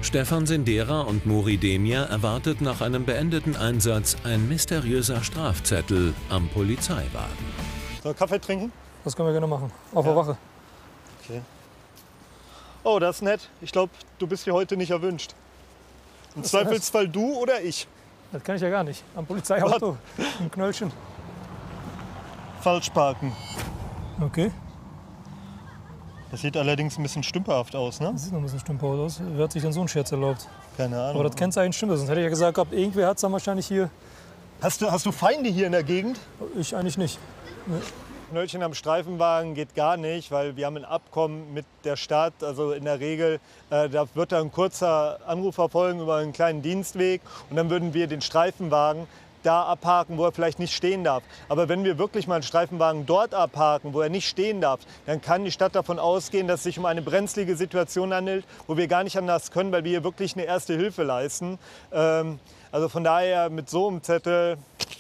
Stefan Sindera und Muri Demir erwartet nach einem beendeten Einsatz ein mysteriöser Strafzettel am Polizeiwagen. Soll Kaffee trinken? Das können wir gerne machen. Auf der Wache. Okay. Oh, das ist nett. Ich glaube, du bist hier heute nicht erwünscht. Im Zweifelsfall du oder ich. Das kann ich ja gar nicht. Am Polizeiauto, ein Knöllchen. Falsch parken. Okay. Das sieht allerdings ein bisschen stümperhaft aus, ne? Das sieht noch ein bisschen stümperhaft aus. Wer hat sich denn so einen Scherz erlaubt? Keine Ahnung. Aber das Kennzeichen stimmt. Sonst hätte ich ja gesagt, irgendwer hat es dann wahrscheinlich hier. Hast du Feinde hier in der Gegend? Ich eigentlich nicht. Nee. Knöllchen am Streifenwagen geht gar nicht, weil wir haben ein Abkommen mit der Stadt. Also in der Regel, da wird ein kurzer Anruf erfolgen über einen kleinen Dienstweg. Und dann würden wir den Streifenwagen da abparken, wo er vielleicht nicht stehen darf. Aber wenn wir wirklich mal einen Streifenwagen dort abparken, wo er nicht stehen darf, dann kann die Stadt davon ausgehen, dass es sich um eine brenzlige Situation handelt, wo wir gar nicht anders können, weil wir hier wirklich eine erste Hilfe leisten. Also von daher mit so einem Zettel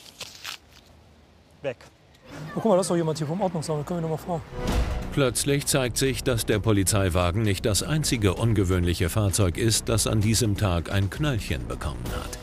weg. Oh, guck mal, das ist doch jemand hier vom Ordnungsamt. Da können wir noch mal fragen. Plötzlich zeigt sich, dass der Polizeiwagen nicht das einzige ungewöhnliche Fahrzeug ist, das an diesem Tag ein Knöllchen bekommen hat.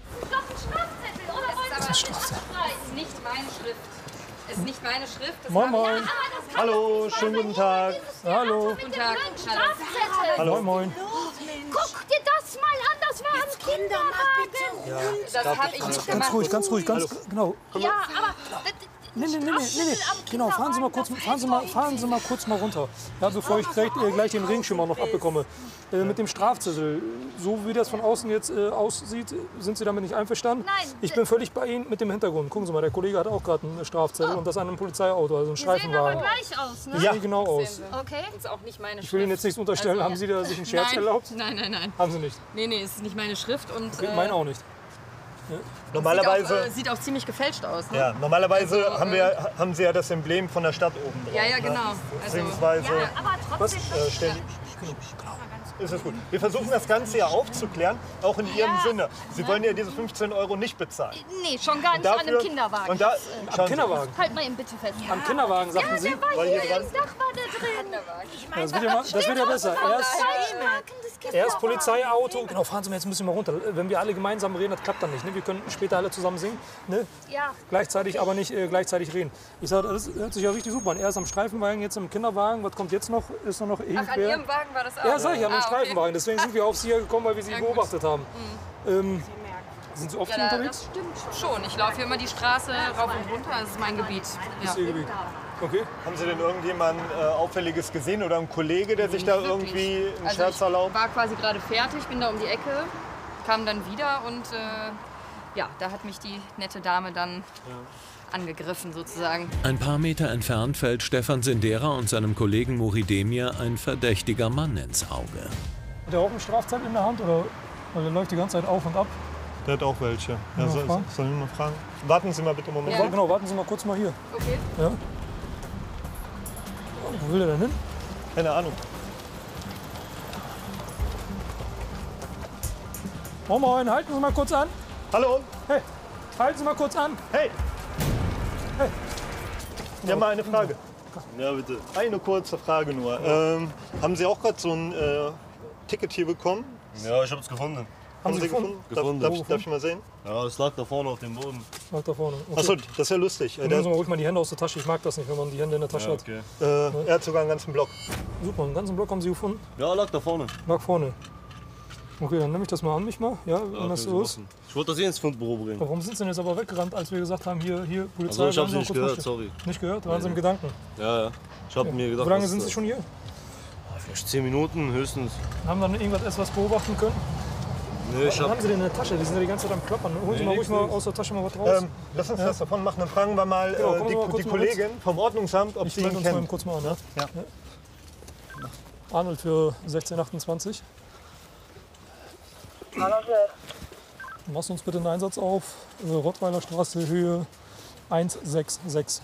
Das ist nicht meine Schrift. Es ist nicht meine Schrift. Das Moin, moin. Hallo, schönen guten Tag. Hallo. Guten Tag. Hallo. Moin, moin. Guck dir das mal an, das war am Kinderwagen. Das habe ich nicht gemacht. Ganz ruhig, genau. Ja, aber Nee. Genau, fahren Sie mal kurz mal runter. Ja, bevor ich gleich den Regenschirm auch noch abbekomme. Mit dem Strafzettel, so wie das von außen jetzt aussieht, sind Sie damit nicht einverstanden? Nein. Ich bin völlig bei Ihnen mit dem Hintergrund. Gucken Sie mal, der Kollege hat auch gerade einen Strafzettel und das an einem Polizeiauto, also ein die sehen aber Streifenwagen. gleich aus, ne? Ja, genau aus. Okay. Das ist auch nicht meine Schrift. Ich will Ihnen jetzt nichts unterstellen. Also, haben Sie da sich einen Scherz nein. erlaubt? Nein. Haben Sie nicht. Nee, es ist nicht meine Schrift. Und, Okay, meine auch nicht. Normalerweise, sieht auch ziemlich gefälscht aus. Ne? ja, normalerweise haben Sie ja das Emblem von der Stadt oben drauf. Ja, genau. Ne? Also, Beziehungsweise Aber trotzdem. ständig. Ist es gut. Wir versuchen das Ganze ja aufzuklären, auch in Ihrem Sinne. Sie wollen ja diese 15 € nicht bezahlen. Nee, schon gar nicht an einem Kinderwagen. Und da, Am Kinderwagen. Halt mal eben bitte fest. Am Kinderwagen, sagten Sie? Der war Weil hier hier dran- im Dach war der drin. Das wird ja besser. Erst Polizeiauto. Genau, fahren Sie mal jetzt ein bisschen mal runter. Wenn wir alle gemeinsam reden, das klappt dann nicht. Ne? Wir können später alle zusammen singen. Ne? Ja. Gleichzeitig, aber nicht gleichzeitig reden. Ich sage, das hört sich ja richtig super an. Erst am Streifenwagen, jetzt im Kinderwagen. Was kommt jetzt noch? Ist noch irgendwer? Ach, an Ihrem Wagen war das auch? Ja, sag ich, an dem okay. Streifenwagen. Deswegen sind wir auf Sie gekommen, weil wir Sie beobachtet haben. Sind Sie oft hier Ja, unterwegs? das stimmt schon. Ich laufe hier immer die Straße rauf und runter. Das ist mein Gebiet. Ja. Ist Ihr Gebiet. Okay. haben Sie denn irgendjemanden Auffälliges gesehen oder einen Kollege, der sich da irgendwie einen Scherz erlaubt? Ich war quasi gerade fertig, bin da um die Ecke, kam dann wieder und ja, da hat mich die nette Dame dann angegriffen sozusagen. Ein paar Meter entfernt fällt Stefan Sindera und seinem Kollegen Muri Demir ein verdächtiger Mann ins Auge. Hat er auch einen Strafzettel in der Hand? Oder? Weil der läuft die ganze Zeit auf und ab. Der hat auch welche. Ja, Ja, sollen wir mal fragen? Warten Sie mal bitte einen Moment. Ja. Genau, warten Sie mal kurz mal hier. Okay. Ja. Wo will er denn hin? Keine Ahnung. Moin, moin, halten Sie mal kurz an. Hallo? Hey, halten Sie mal kurz an. Hey! Hey. Wir haben mal eine Frage. Ja, bitte. Eine kurze Frage nur. Haben Sie auch gerade so ein Ticket hier bekommen? Ja, ich hab's gefunden. Haben Sie gefunden? Darf ich mal sehen? Ja, das lag da vorne auf dem Boden. Lag da vorne. Okay. Achso, das ist ja lustig. Dann nehmen Sie mal ruhig mal die Hände aus der Tasche. Ich mag das nicht, wenn man die Hände in der Tasche Ja, hat. okay. Er hat sogar einen ganzen Block. Super, einen ganzen Block haben Sie gefunden. Ja, lag da vorne. Lag vorne. Okay, dann nehme ich das mal an mich mal. Ja, wenn das so ist. Ich wollte das eh ins Fundbüro bringen. Warum sind Sie denn jetzt aber weggerannt, als wir gesagt haben, hier Polizei? Also ich hab's bleiben nicht Sie mal kurz gehört, mal sorry. stehen. Nicht gehört? Waren Sie im Gedanken? Ja. Ich hab mir gedacht, Wie lange das- sind Sie schon hier? Vielleicht 10 Minuten höchstens. Haben dann etwas beobachten können? Nee, ich Was hab... haben Sie denn in der Tasche? Die sind ja die ganze Zeit am Klappern. Holen Sie mal ruhig mal aus der Tasche mal was raus. Lass uns das davon machen. Dann fragen wir mal Genau, kommen Sie mal kurz die mal Kollegin vom Ordnungsamt, ob Ich sie melde ihn uns mal kennen. eben kurz mal an. Ja? Ja. Arnold für 1628. Machst uns bitte einen Einsatz auf. Rottweiler Straße, Höhe 166.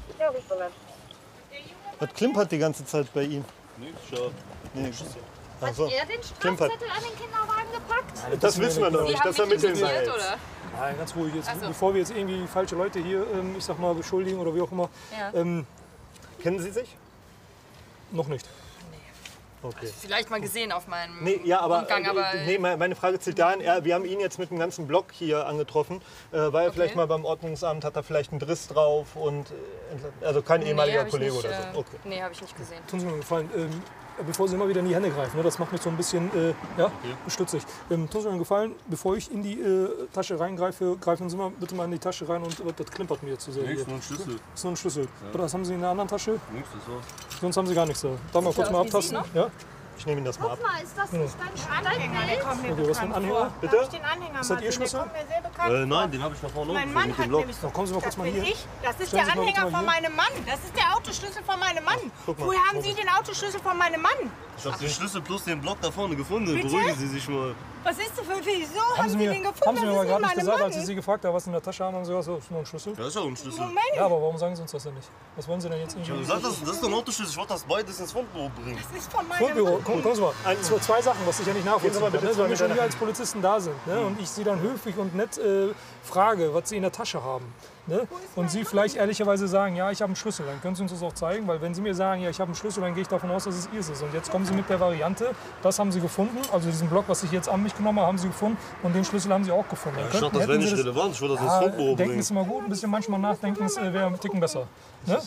Was klimpert die ganze Zeit bei ihm? Nee. Also, Hat er den Strafzettel an den Kinderwagen gepackt? das wissen wir noch Sie nicht. haben Das mich ermitteln wir informiert, jetzt. oder? Nein, ganz ruhig. Jetzt, Ach so. bevor wir jetzt irgendwie falsche Leute hier, ich sag mal, beschuldigen oder wie auch immer. Ja. Kennen Sie sich? Noch nicht. Okay. Vielleicht mal gesehen auf meinem Nee, ja, aber, Rundgang, aber nee, meine Frage zielt dahin, wir haben ihn jetzt mit dem ganzen Block hier angetroffen. War er vielleicht mal beim Ordnungsamt, hat er vielleicht einen Driss drauf und also kein ehemaliger hab ich Kollege nicht, oder so? Okay. Nee, habe ich nicht gesehen. Tun Sie mir einen Gefallen, bevor Sie immer wieder in die Hände greifen, ne, das macht mich so ein bisschen stutzig. Tun Sie mir einen Gefallen, bevor ich in die Tasche reingreife, greifen Sie mal bitte mal in die Tasche rein und das klimpert mir zu sehr. Nichts, hier. nur ein Schlüssel. Das ist nur ein Schlüssel. Oder was haben Sie in der anderen Tasche? Nichts, das war's. Sonst haben Sie gar nichts da. Da mal kurz mal abtasten. Ja? Ich nehme ihn das mal ab. Guck mal, ist das nicht dein Anhänger, der kommt mir Okay, was für ein bekannt Anhänger? vor. Bitte? Darf ich den Anhänger Ist das mal Ihr sehen? Schlüssel? Der kommt mir sehr bekannt Nein, vor. den habe ich da vorne Mein Mann mit hat dem Block. nämlich So, kommen Sie mal kurz das mal bin hier. ich. Das ist Stellen der Sie mal bitte Anhänger mal von hier. meinem Mann. Das ist der Autoschlüssel von meinem Mann. guck mal, Woher haben Sie den Autoschlüssel von meinem Mann? Ich habe den Schlüssel plus den Block da vorne gefunden. Bitte? Beruhigen Sie sich mal. Was ist das für wieso haben Haben Sie Sie den mir, gefunden? haben Sie mir Das mal ist gerade nicht nicht gesagt, mein als ich Sie gefragt habe, was Sie in der Tasche haben, haben Sie gesagt, so, ist nur ein Schlüssel? Ja, ist auch ein Schlüssel. Moment. Ja, aber warum sagen Sie uns das denn nicht? Was wollen Sie denn jetzt Ich habe irgendwie? gesagt, das ist doch ein Autoschlüssel. Ich wollte das beides ins Fundbüro bringen. Das ist von meinem Fundbüro, Mann. kommen Sie mal. Zwei Sachen, was ich ja nicht nachvollziehen kann. bitte Ne? zwei Wenn wir schon Meter hier als Polizisten da sind ne? und ich Sie dann höflich und nett frage, was Sie in der Tasche haben. Ne? Und Sie vielleicht ehrlicherweise sagen, ja, ich habe einen Schlüssel, dann können Sie uns das auch zeigen, weil wenn Sie mir sagen, ja, ich habe einen Schlüssel, dann gehe ich davon aus, dass es Ihres ist. Und jetzt kommen Sie mit der Variante, das haben Sie gefunden, also diesen Block, was ich jetzt an mich genommen habe, haben Sie gefunden und den Schlüssel haben Sie auch gefunden. Dann Ich dachte, das hätten wäre Sie nicht relevant. Ich wollte das ins Fundbüro Denken bringen. ist immer gut, ein bisschen manchmal nachdenken wäre ein Ticken besser. Ne?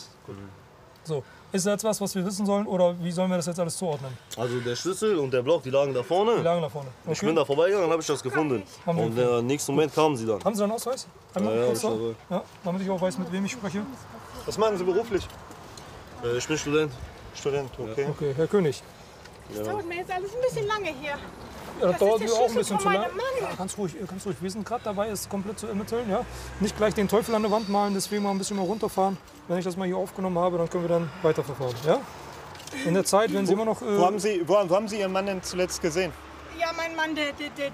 So, ist das jetzt was wir wissen sollen oder wie sollen wir das jetzt alles zuordnen? Also der Schlüssel und der Block, die lagen da Die vorne. lagen da vorne. Ich bin da vorbeigegangen und habe ich das gefunden. Haben Sie Und im nächsten Moment kamen sie dann. Haben Sie einen Ausweis? Einmal Ja, kurz ich da. habe. Ja, damit ich auch weiß, mit wem ich spreche. Was machen Sie beruflich? Ich bin Student. Student, okay. Okay, Herr König. Das dauert mir jetzt alles ein bisschen lange hier. Ja, das dauert ist mir der auch ein bisschen Schlüssel zu von lange. meinem Mann. Ja, ganz ruhig, ganz ruhig. Wir sind gerade dabei, es komplett zu ermitteln. Ja? Nicht gleich den Teufel an der Wand malen, deswegen mal ein bisschen mal runterfahren. Wenn ich das mal hier aufgenommen habe, dann können wir dann weiterverfahren. Ja? In der Zeit, wenn Sie immer noch... Wo haben Sie Ihren Mann denn zuletzt gesehen? Ja, mein Mann, der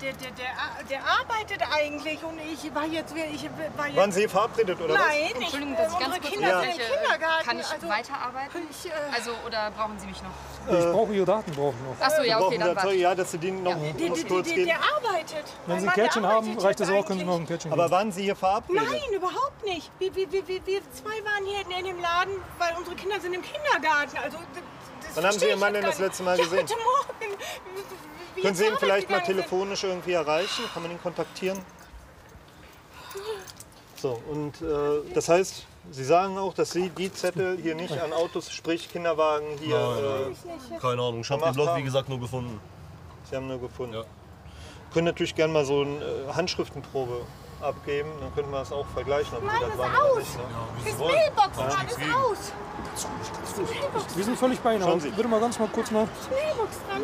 arbeitet eigentlich und ich war jetzt... Waren Sie verabredet oder Nein, Entschuldigung, dass ich ganz unsere kurz Kinder sind im unterbreche. Kindergarten. Kann ich also, weiterarbeiten? Also, oder brauchen Sie mich noch? ich brauche Ihre Daten, brauche ich noch. Achso, ja, was? okay, dann Brauchen warte wir ich. ja, dass Sie den noch kurz geben? der arbeitet. Wenn Mein Sie ein Mann, der Kärtchen haben, arbeitet reicht das jetzt auch, können Sie noch ein Kärtchen Aber geben. waren Sie hier verabredet? Nein, überhaupt nicht. Wir zwei waren hier in dem Laden, weil unsere Kinder sind im Kindergarten. Also, das Wann haben Sie Ihren Mann denn das letzte Mal gesehen? Ja, heute Morgen. Können Sie ihn Jetzt vielleicht mal arbeiten die ganze- telefonisch irgendwie erreichen? Kann man ihn kontaktieren? So, und das heißt, Sie sagen auch, dass Sie die Zettel hier nicht an Autos, sprich Kinderwagen, hier... Keine Ahnung, ich habe den Block wie gesagt nur gefunden. Sie haben nur gefunden. Ja. Können natürlich gerne mal so eine Handschriftenprobe abgeben, dann können wir das auch vergleichen, ob Sie Nein, das das waren ist oder aus. nicht. Ne? Das Mailbox war alles aus. Wir sind völlig bei Ihnen. Schauen aber Sie. Bitte mal ganz mal kurz mal... Mailbox dran.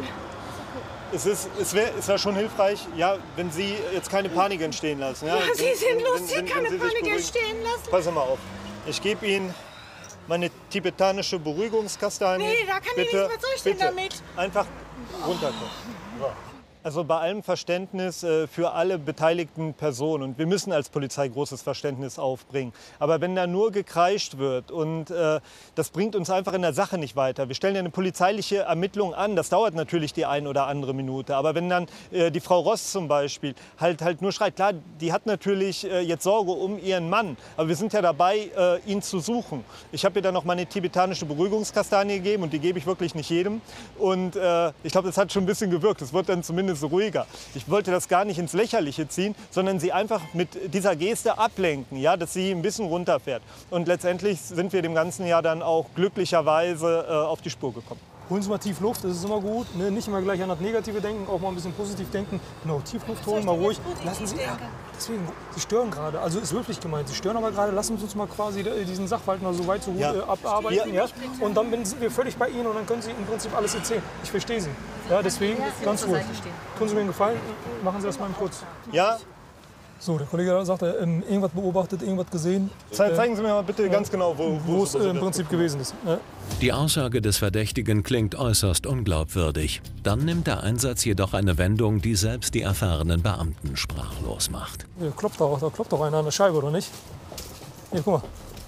Es wäre schon hilfreich, ja, wenn Sie jetzt keine Panik entstehen lassen. Ja, Ja, Sie sind lustig, wenn keine Sie sich Panik beruhigen. entstehen lassen. Passen Sie mal auf. Ich gebe Ihnen meine tibetanische Beruhigungskastanie. Nee, da kann ich Bitte, nichts. Was soll ich denn bitte. damit? Einfach runterkommen. So. Also bei allem Verständnis für alle beteiligten Personen, und wir müssen als Polizei großes Verständnis aufbringen, aber wenn da nur gekreischt wird und das bringt uns einfach in der Sache nicht weiter. Wir stellen ja eine polizeiliche Ermittlung an, das dauert natürlich die ein oder andere Minute, aber wenn dann die Frau Ross zum Beispiel halt nur schreit, klar, die hat natürlich jetzt Sorge um ihren Mann, aber wir sind ja dabei, ihn zu suchen. Ich habe ihr dann noch meine tibetanische Beruhigungskastanie gegeben und die gebe ich wirklich nicht jedem und ich glaube, das hat schon ein bisschen gewirkt, es wird dann zumindest ruhiger. Ich wollte das gar nicht ins Lächerliche ziehen, sondern sie einfach mit dieser Geste ablenken, ja, dass sie ein bisschen runterfährt. Und letztendlich sind wir dem ganzen Jahr dann auch glücklicherweise auf die Spur gekommen. Holen Sie mal tief Luft, das ist immer gut. Ne? Nicht immer gleich an das Negative denken, auch mal ein bisschen positiv denken. Genau, tief Luft holen, mal ruhig. Lassen Sie, ja, deswegen, Sie stören gerade. Also ist wirklich gemeint. Sie stören aber gerade. Lassen Sie uns mal quasi diesen Sachverhalt mal so weit so gut Ja. abarbeiten. Ja? Und dann sind wir völlig bei Ihnen und dann können Sie im Prinzip alles erzählen. Ich verstehe Sie. Ja, deswegen ganz zur ruhig. Seite stehen. Tun Sie mir einen Gefallen, machen Sie das mal kurz. Ja, So, der Kollege sagt, irgendwas beobachtet, irgendwas gesehen, zeigen Sie mir mal bitte ganz genau, wo es im Prinzip gewesen ist. Ja. Die Aussage des Verdächtigen klingt äußerst unglaubwürdig. Dann nimmt der Einsatz jedoch eine Wendung, die selbst die erfahrenen Beamten sprachlos macht. Da klopft doch einer an der Scheibe, oder nicht? Hier, guck mal.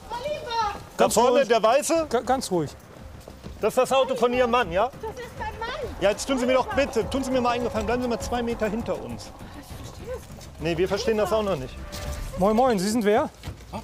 Da vorne, ruhig. der Weiße, Ganz ruhig. das ist das Auto von Ihrem Mann, ja? Das ist mein Mann. Ja, jetzt tun Sie mir doch bitte, tun Sie mir mal eingefallen, bleiben Sie mal 2 Meter hinter uns. Nee, wir verstehen das auch noch nicht. Moin, moin, Sie sind wer?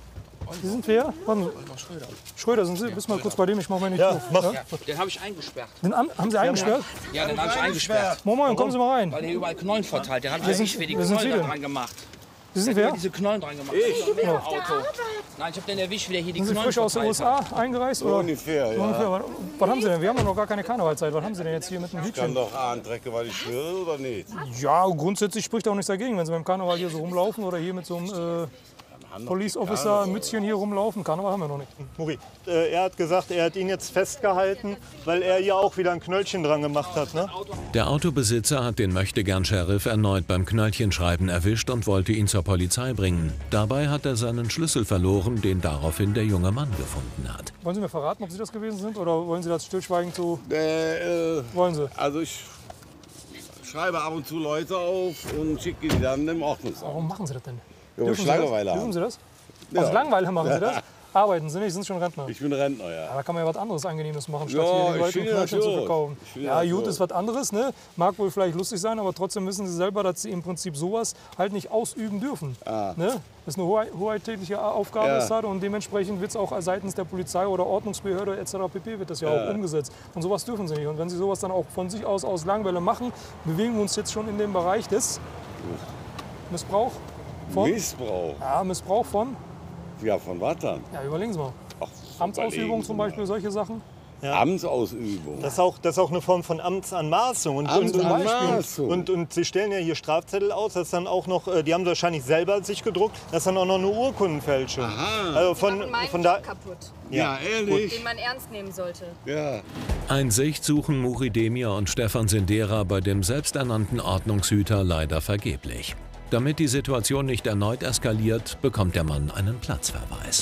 Sie sind wer? Schröder, sind Sie? Bist mal kurz bei dem, ich mache meine Tür. Den habe ich eingesperrt. Den haben Sie eingesperrt? Ja, den habe ich eingesperrt. Moin, kommen Sie mal rein. Weil hier überall Knollen verteilt. Der hat eigentlich für die Knollen da dran gemacht. Sie sind Der wer? hat diese Knollen dran gemacht. Ich? Ja. Auto. Nein, ich habe den erwischt, wie der hier die Sind Sie Knollen frisch aus den verteilt USA eingereist? Oder? Ungefähr, ja. Ungefähr. Was haben Sie denn? Wir haben ja noch gar keine Karnevalzeit. Was haben Sie denn jetzt hier mit dem Kann Hütchen? doch andrecke, weil ich schwöre oder nicht? Ja, grundsätzlich spricht auch nichts dagegen, wenn Sie beim Karneval hier so rumlaufen oder hier mit so einem Police Officer Mützchen hier rumlaufen. Karneval haben wir noch nicht. Muri, er hat gesagt, er hat ihn jetzt festgehalten, weil er hier auch wieder ein Knöllchen dran gemacht hat. Ne? Der Autobesitzer hat den Möchtegern-Sheriff erneut beim Knöllchenschreiben erwischt und wollte ihn zur Polizei bringen. Dabei hat er seinen Schlüssel verloren, den daraufhin der junge Mann gefunden hat. Wollen Sie mir verraten, ob Sie das gewesen sind oder wollen Sie das stillschweigend so? Wollen Sie? Also ich schreibe ab und zu Leute auf und schicke die dann im Ordnungsamt. Warum machen Sie das denn? Ja, Dürfen Langeweile Dürfen Sie das? Ja. Aus Langeweile machen Sie das? Arbeiten Sie nicht, sind schon Rentner. Ich bin Rentner, ja. Ja, da kann man ja was anderes Angenehmes machen, statt Ja, hier den ich Leuten finde Knöllchen das zu gut. verkaufen. Ich finde Ja, das gut gut. ist was anderes, ne? Mag wohl vielleicht lustig sein, aber trotzdem wissen Sie selber, dass Sie im Prinzip sowas halt nicht ausüben dürfen. Ne? Das ist eine hoheitliche Aufgabe Ja. ist das und dementsprechend wird es auch seitens der Polizei oder Ordnungsbehörde etc. pp. Wird das ja auch umgesetzt. Und sowas dürfen Sie nicht. Und wenn Sie sowas dann auch von sich aus Langeweile machen, bewegen wir uns jetzt schon in dem Bereich des Missbrauch von? Missbrauch? Ja, Missbrauch von? Ja, von was dann? Ja, überlegen Sie mal. Ach, Amtsausübung überlegen zum Sie Beispiel, solche Sachen. Ja. Amtsausübung. Das ist auch eine Form von Amtsanmaßung. Und Sie stellen ja hier Strafzettel aus, das ist dann auch noch, die haben sie wahrscheinlich selber sich gedruckt, das ist dann auch noch eine Urkundenfälschung. Aha. Also Machen meinen von da, Job kaputt, Ja, ehrlich? den man ernst nehmen sollte. Ja. Einsicht suchen Muri Demir und Stefan Sindera bei dem selbsternannten Ordnungshüter leider vergeblich. Damit die Situation nicht erneut eskaliert, bekommt der Mann einen Platzverweis.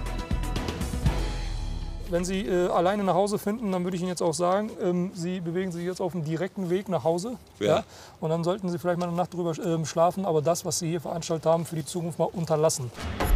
Wenn Sie alleine nach Hause finden, dann würde ich Ihnen jetzt auch sagen, Sie bewegen sich jetzt auf dem direkten Weg nach Hause. Ja. Und dann sollten Sie vielleicht mal eine Nacht drüber schlafen, aber das, was Sie hier veranstaltet haben, für die Zukunft mal unterlassen.